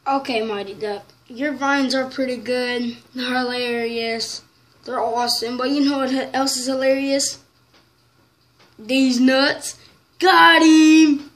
Okay, Mighty Duck, your vines are pretty good. They're hilarious. They're awesome. But you know what else is hilarious? Deeznuts. Got him!